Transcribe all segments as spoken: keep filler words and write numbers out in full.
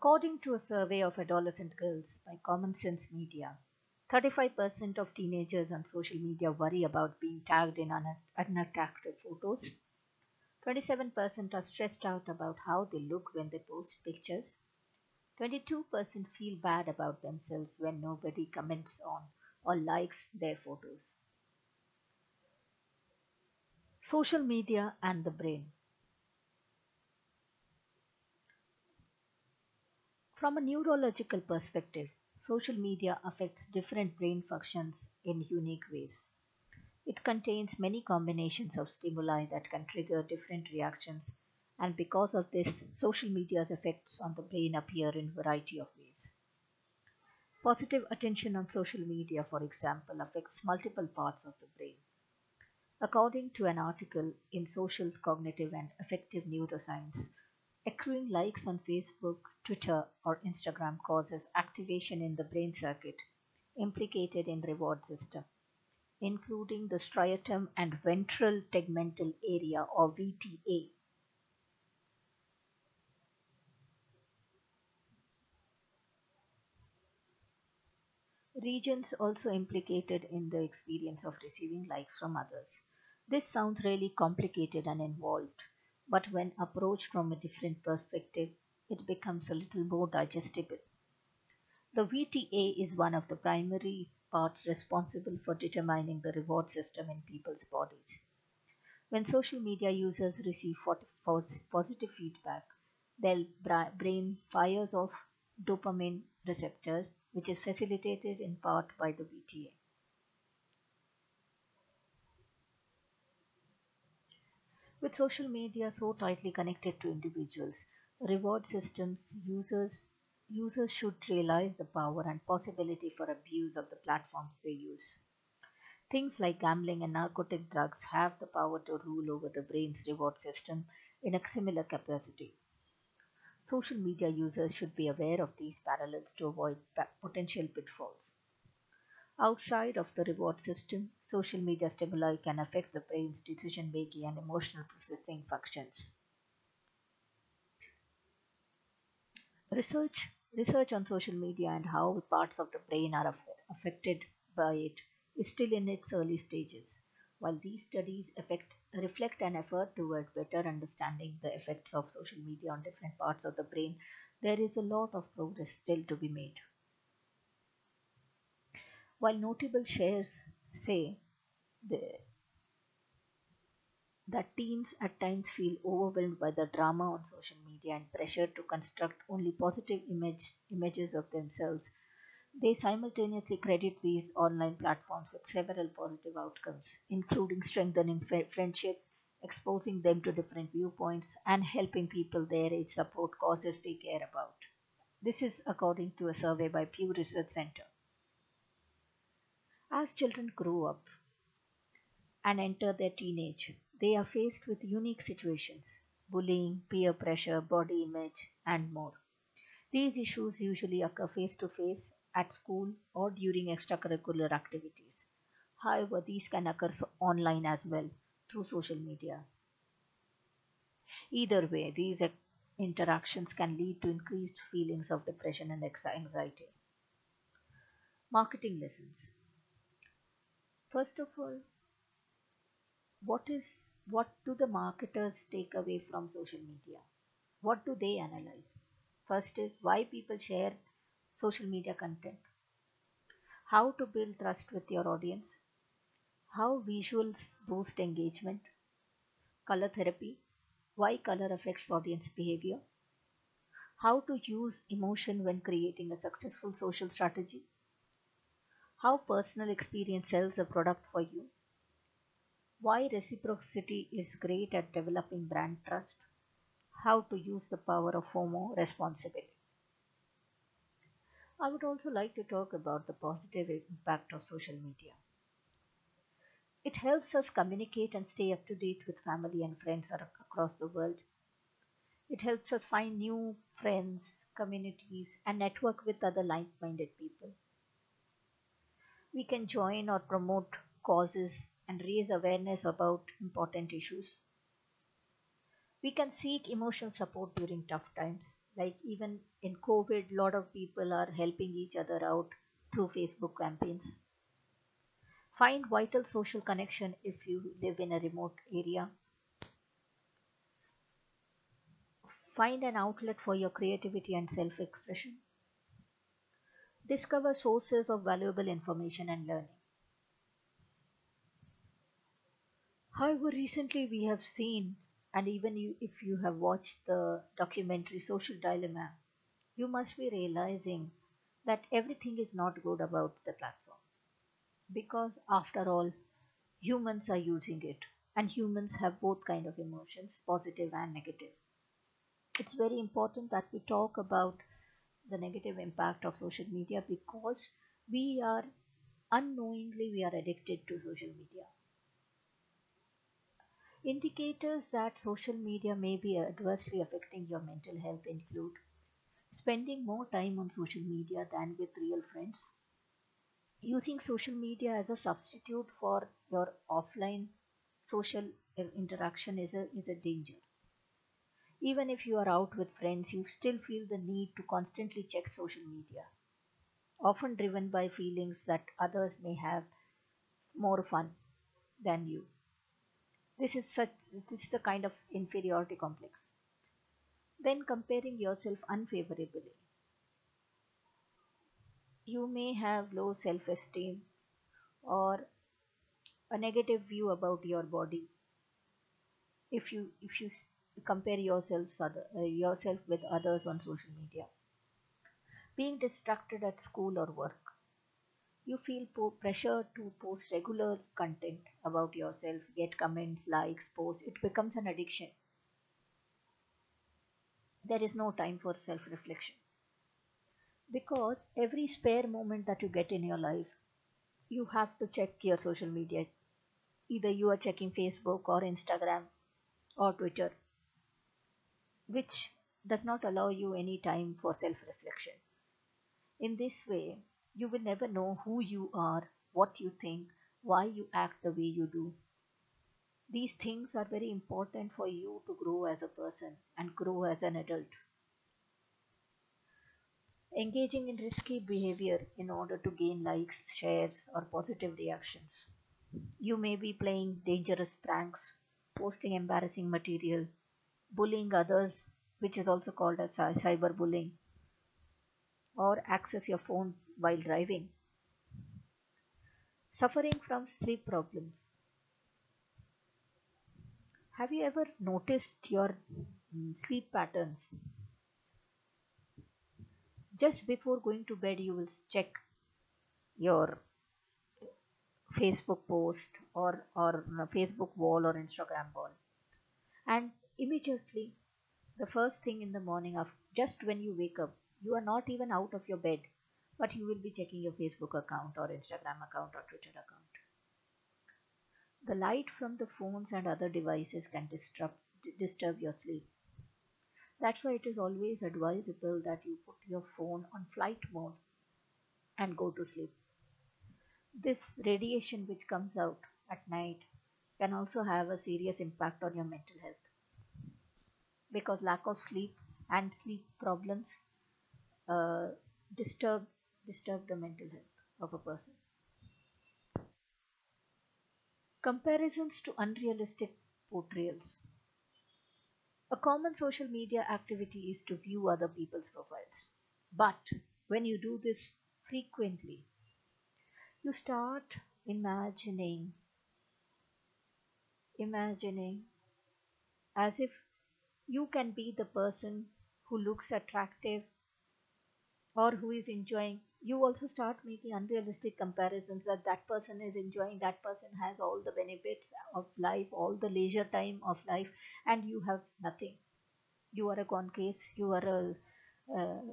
According to a survey of adolescent girls by Common Sense Media, thirty-five percent of teenagers on social media worry about being tagged in un- unattractive photos. twenty-seven percent are stressed out about how they look when they post pictures. twenty-two percent feel bad about themselves when nobody comments on or likes their photos. Social media and the brain. From a neurological perspective, social media affects different brain functions in unique ways. It contains many combinations of stimuli that can trigger different reactions, and because of this, social media's effects on the brain appear in a variety of ways. Positive attention on social media, for example, affects multiple parts of the brain. According to an article in Social Cognitive and Affective Neuroscience, accruing likes on Facebook, Twitter, or Instagram causes activation in the brain circuit implicated in reward system, including the striatum and ventral tegmental area or V T A. Regions also implicated in the experience of receiving likes from others. This sounds really complicated and involved, but when approached from a different perspective, it becomes a little more digestible. The V T A is one of the primary parts responsible for determining the reward system in people's bodies. When social media users receive positive feedback, their brain fires off dopamine receptors, which is facilitated in part by the V T A. With social media so tightly connected to individuals, reward systems, users users should realize the power and possibility for abuse of the platforms they use. Things like gambling and narcotic drugs have the power to rule over the brain's reward system in a similar capacity. Social media users should be aware of these parallels to avoid potential pitfalls. Outside of the reward system, social media stimuli can affect the brain's decision making and emotional processing functions. Research research on social media and how parts of the brain are aff- affected by it is still in its early stages. While these studies affect, reflect an effort toward better understanding the effects of social media on different parts of the brain, there is a lot of progress still to be made. While notable shares say the, that teens at times feel overwhelmed by the drama on social media and pressure to construct only positive image, images of themselves, they simultaneously credit these online platforms with several positive outcomes, including strengthening fri- friendships, exposing them to different viewpoints, and helping people their age support causes they care about. This is according to a survey by Pew Research Center. As children grow up and enter their teenage, they are faced with unique situations: bullying, peer pressure, body image, and more. These issues usually occur face to face at school or during extracurricular activities. However, these can occur so- online as well through social media. Either way, these ac- interactions can lead to increased feelings of depression and ex- anxiety. Marketing lessons. First of all, what is what do the marketers take away from social media? What do they analyze? First is why people share social media content, how to build trust with your audience, how visuals boost engagement, color therapy, why color affects audience behavior, how to use emotion when creating a successful social strategy, how personal experience sells a product for you, why reciprocity is great at developing brand trust, how to use the power of FOMO responsibly. I would also like to talk about the positive impact of social media. It helps us communicate and stay up to date with family and friends ar- across the world. It helps us find new friends, communities, and network with other like minded people. We can join or promote causes and raise awareness about important issues. We can seek emotional support during tough times. Like even in COVID, a lot of people are helping each other out through Facebook campaigns. Find vital social connection if you live in a remote area. Find an outlet for your creativity and self expression. Discover sources of valuable information and learning. However, recently we have seen, and even you, if you have watched the documentary Social Dilemma, you must be realizing that everything is not good about the platform. Because after all, humans are using it, and humans have both kind of emotions, positive and negative. It's very important that we talk about the negative impact of social media because we are unknowingly we are addicted to social media. Indicators that social media may be adversely affecting your mental health include spending more time on social media than with real friends, using social media as a substitute for your offline social uh, interaction is a, is a danger. Even if you are out with friends, you still feel the need to constantly check social media, often driven by feelings that others may have more fun than you. This is such this is the kind of inferiority complex. Then comparing yourself unfavorably. You may have low self-esteem or a negative view about your body if you if you s- compare yourselves other, uh, yourself with others on social media. Being distracted at school or work. You feel po- pressure to post regular content about yourself, get comments, likes, posts. It becomes an addiction. There is no time for self reflection because every spare moment that you get in your life, you have to check your social media. Either you are checking Facebook or Instagram or Twitter, which does not allow you any time for self reflection. In this way, you will never know who you are, what you think, why you act the way you do. These things are very important for you to grow as a person and grow as an adult. Engaging in risky behavior in order to gain likes, shares, or positive reactions. You may be playing dangerous pranks, posting embarrassing material, bullying others, which is also called as cy- cyberbullying, or access your phone while driving. Suffering from sleep problems. Have you ever noticed your mm, sleep patterns? Just before going to bed, you will check your Facebook post or or a Facebook wall or Instagram wall, and immediately the first thing in the morning, of just when you wake up, you are not even out of your bed, but you will be checking your Facebook account or Instagram account or Twitter account. The light from the phones and other devices can disrupt disturb your sleep. That's why it is always advisable that you put your phone on flight mode and go to sleep. This radiation which comes out at night can also have a serious impact on your mental health because lack of sleep and sleep problems uh, disturb disturb the mental health of a person. Comparisons to unrealistic portrayals. A common social media activity is to view other people's profiles. But when you do this frequently, you start imagining, imagining as if you can be the person who looks attractive or who is enjoying. You also start making unrealistic comparisons that that person is enjoying, that person has all the benefits of life, all the leisure time of life, and you have nothing. You are a gone case, you are a uh,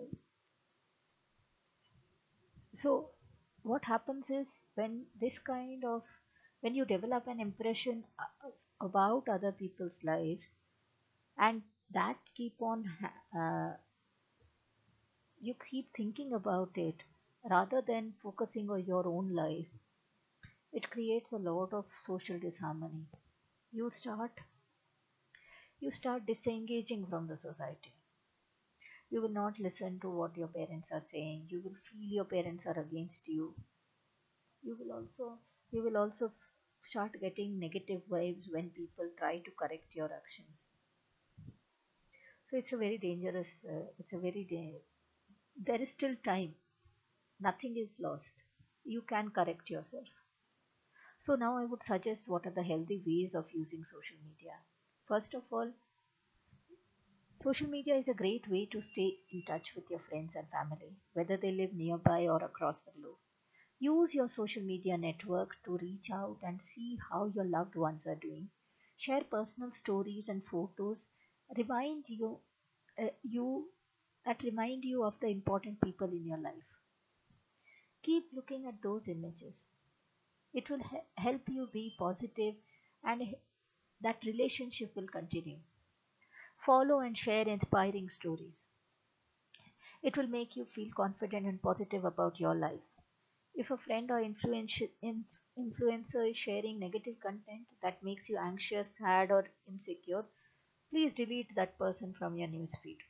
so what happens is when this kind of when you develop an impression uh, about other people's lives and that keep on ha- uh, you keep thinking about it rather than focusing on your own life, it creates a lot of social disharmony. You start You start disengaging from the society. You will not listen to what your parents are saying. You will feel your parents are against you. You will also you will also start getting negative vibes when people try to correct your actions. So it's a very dangerous. Uh, it's a very da- there is still time. Nothing is lost. You can correct yourself. So now I would suggest what are the healthy ways of using social media. First of all, social media is a great way to stay in touch with your friends and family, whether they live nearby or across the globe. Use your social media network to reach out and see how your loved ones are doing. Share personal stories and photos. Remind you, uh, you that remind you of the important people in your life. Keep looking at those images. It will he- help you be positive, and h- that relationship will continue. Follow and share inspiring stories. It will make you feel confident and positive about your life. If a friend or influenci- in- influencer is sharing negative content that makes you anxious, sad, or insecure, please delete that person from your newsfeed.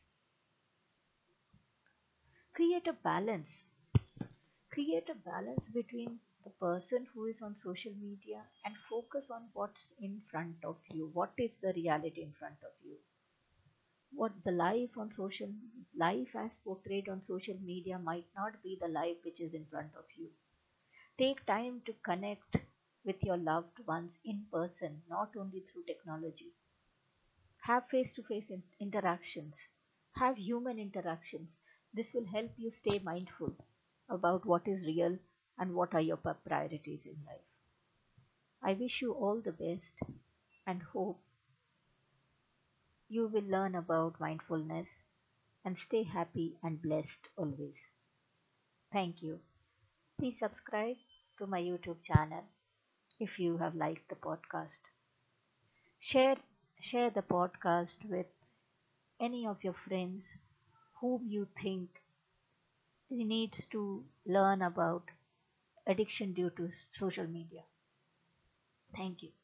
Create a balance. Create a balance between the person who is on social media and focus on what's in front of you. What is the reality in front of you? What the life on social life as portrayed on social media might not be the life which is in front of you. Take time to connect with your loved ones in person, not only through technology. Have face to face interactions. Have human interactions. This will help you stay mindful about what is real and what are your priorities in life. I wish you all the best and hope you will learn about mindfulness and stay happy and blessed always. Thank you. Please subscribe to my YouTube channel if you have liked the podcast. Share share the podcast with any of your friends whom you think needs to learn about addiction due to social media. Thank you.